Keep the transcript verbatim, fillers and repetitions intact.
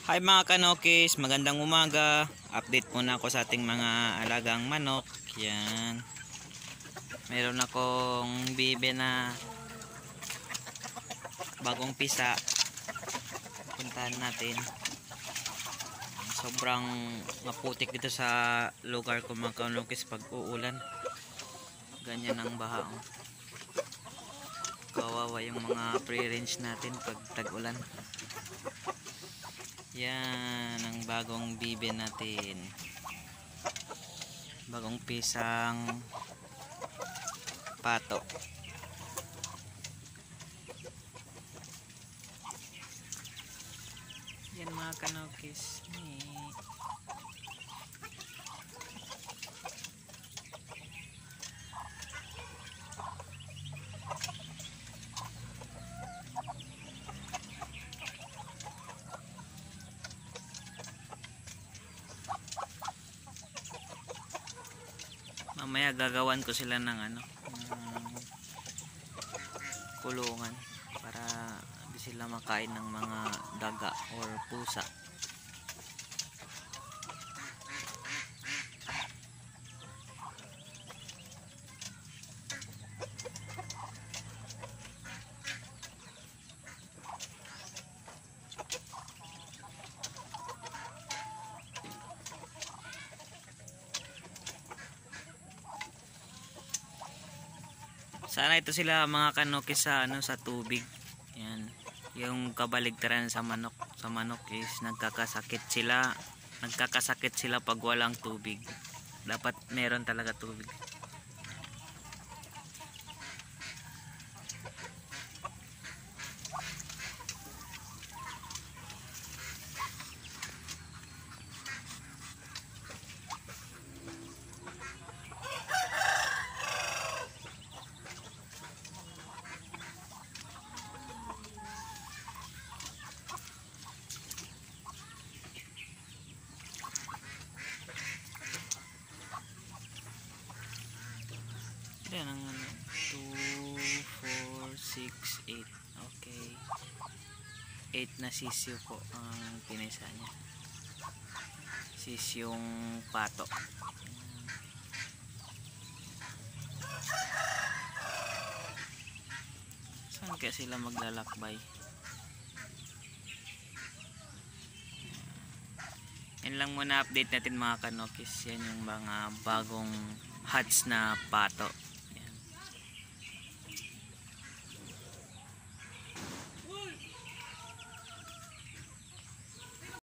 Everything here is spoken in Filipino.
Hi mga kanokis, magandang umaga. Update muna ako sa ating mga alagang manok. Yan. Meron akong bibe na bagong pisa. Puntahan natin. Sobrang maputik dito sa lugar ko mga kanokis pag uulan. Ganyan ang baha. Oh. Kawawa yung mga pre-range natin pag tag-ulan. Yan ang bagong bibe natin. Bagong pisang pato. Yan mga kanokis. Mamaya gagawan ko sila ng ano, ng kulungan para di sila makain ng mga daga or pusa. Sana ito sila mga kanokis sa ano sa tubig. Yan. Yung kabaligtaran sa manok, sa manok is nagkakasakit sila. Nagkakasakit sila pag walang tubig. Dapat meron talaga tubig. Yan ang ano, two, four, six, eight. Okay. eight na sisyo po ang pinisa niya. Sisyong pato. Saan kaya sila maglalakbay? Yan lang muna update natin mga kanokis. Yan yung mga bagong hatch na pato.